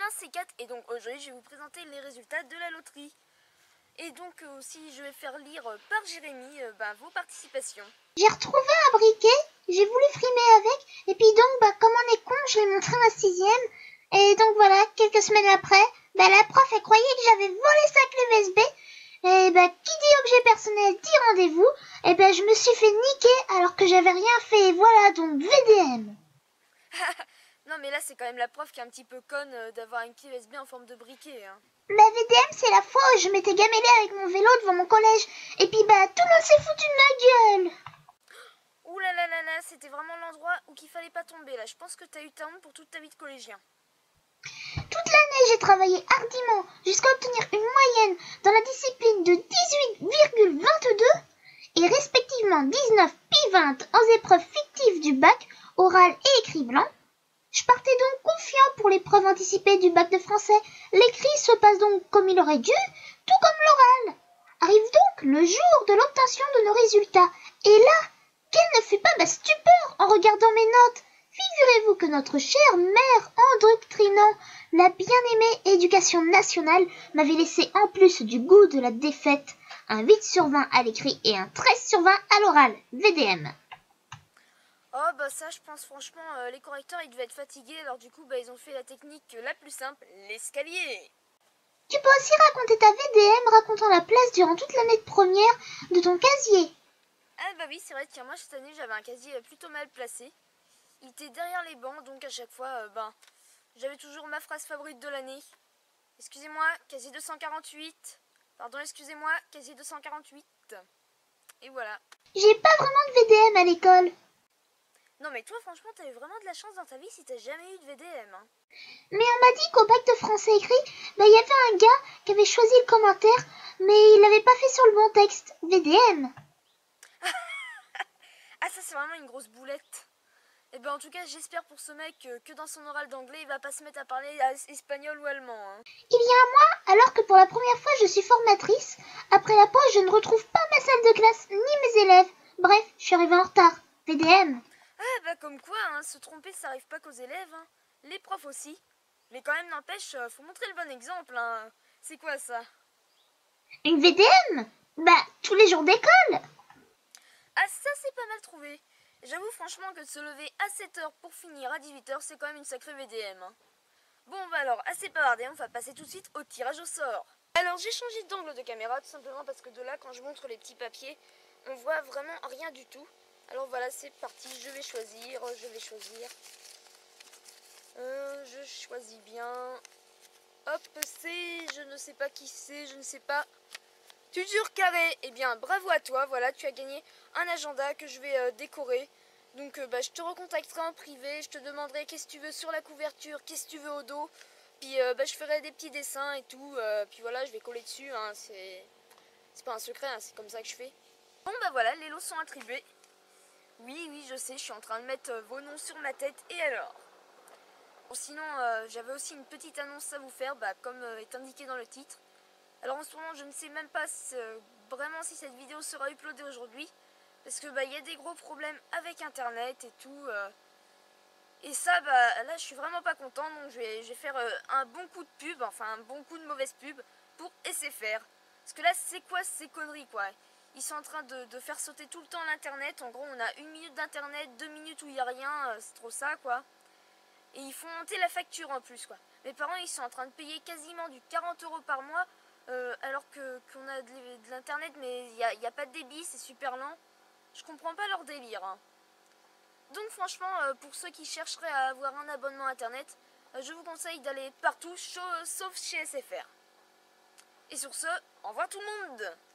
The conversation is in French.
Vilain C4 et donc aujourd'hui je vais vous présenter les résultats de la loterie. Et donc aussi je vais faire lire par Jérémy vos participations. J'ai retrouvé un briquet, j'ai voulu frimer avec, et puis donc comme on est con, je l'ai montré à ma sixième. Et donc voilà, quelques semaines après, la prof elle croyait que j'avais volé sa clé USB. Et qui dit objet personnel dit rendez-vous. Et je me suis fait niquer alors que j'avais rien fait. Et voilà donc VDM. Non mais là c'est quand même la prof qui est un petit peu conne d'avoir une clé USB en forme de briquet. Hein. VDM c'est la fois où je m'étais gamellée avec mon vélo devant mon collège. Et puis tout le monde s'est foutu de ma gueule. Ouh là là là là, c'était vraiment l'endroit où qu'il fallait pas tomber là. Je pense que t'as eu ta honte pour toute ta vie de collégien. Toute l'année, j'ai travaillé hardiment jusqu'à obtenir une moyenne dans la discipline de 18,22 et respectivement 19 puis 20 en épreuves fictives du bac, oral et écrit blanc. Je partais donc confiant pour l'épreuve anticipée du bac de français. L'écrit se passe donc comme il aurait dû, tout comme l'oral. Arrive donc le jour de l'obtention de nos résultats. Et là, quelle ne fut pas ma stupeur en regardant mes notes. Figurez-vous que notre chère mère endoctrinant la bien-aimée éducation nationale m'avait laissé en plus du goût de la défaite un 8 sur 20 à l'écrit et un 13 sur 20 à l'oral. VDM. Oh ça je pense franchement les correcteurs ils devaient être fatigués alors du coup ils ont fait la technique la plus simple, l'escalier. Tu peux aussi raconter ta VDM racontant la place durant toute l'année de première de ton casier. Ah oui c'est vrai, tiens moi cette année j'avais un casier plutôt mal placé. Il était derrière les bancs donc à chaque fois j'avais toujours ma phrase favorite de l'année. Excusez-moi, casier 248. Pardon, excusez-moi, casier 248. Et voilà. J'ai pas vraiment de VDM à l'école. Non mais toi franchement t'as eu vraiment de la chance dans ta vie si t'as jamais eu de VDM. Hein. Mais on m'a dit qu'au bac de français écrit, il y avait un gars qui avait choisi le commentaire, mais il l'avait pas fait sur le bon texte. VDM. Ah ça c'est vraiment une grosse boulette. Et en tout cas j'espère pour ce mec que dans son oral d'anglais il va pas se mettre à parler espagnol ou allemand. Hein. Il y a un mois, alors que pour la première fois je suis formatrice, après la pause je ne retrouve pas ma salle de classe ni mes élèves. Bref, je suis arrivée en retard. VDM. Ah comme quoi, hein, se tromper ça arrive pas qu'aux élèves. Hein. Les profs aussi. Mais quand même n'empêche, faut montrer le bon exemple. Hein. C'est quoi ça? Une VDM? Tous les jours d'école. Ah ça c'est pas mal trouvé. J'avoue franchement que de se lever à 7h pour finir à 18h c'est quand même une sacrée VDM. Hein. Bon alors assez bavardé, on va passer tout de suite au tirage au sort. Alors j'ai changé d'angle de caméra tout simplement parce que de là quand je montre les petits papiers on voit vraiment rien du tout. Alors voilà c'est parti, je vais choisir. Je choisis bien. Hop c'est, je ne sais pas qui c'est, je ne sais pas. Tudur Carré, eh bien bravo à toi, voilà tu as gagné un agenda que je vais décorer. Donc je te recontacterai en privé, je te demanderai qu'est-ce que tu veux sur la couverture, qu'est-ce que tu veux au dos. Puis je ferai des petits dessins et tout, puis voilà je vais coller dessus, hein, c'est pas un secret, hein, c'est comme ça que je fais. Bon voilà, les lots sont attribués. Oui je sais, je suis en train de mettre vos noms sur ma tête et alors. Bon, sinon j'avais aussi une petite annonce à vous faire, comme est indiqué dans le titre. Alors en ce moment je ne sais même pas vraiment si cette vidéo sera uploadée aujourd'hui. Parce que y a des gros problèmes avec internet et tout. Et ça là je suis vraiment pas content. Donc je vais faire un bon coup de pub, enfin un bon coup de mauvaise pub pour SFR. Parce que là c'est quoi ces conneries quoi. Ils sont en train de faire sauter tout le temps l'internet. En gros on a 1 minute d'internet, 2 minutes où il n'y a rien, c'est trop ça quoi. Et ils font monter la facture en plus quoi. Mes parents ils sont en train de payer quasiment du 40 € par mois. Alors qu'on a de l'internet mais il n'y a pas de débit, c'est super lent. Je comprends pas leur délire. Hein. Donc franchement, pour ceux qui chercheraient à avoir un abonnement internet, je vous conseille d'aller partout sauf chez SFR. Et sur ce, au revoir tout le monde!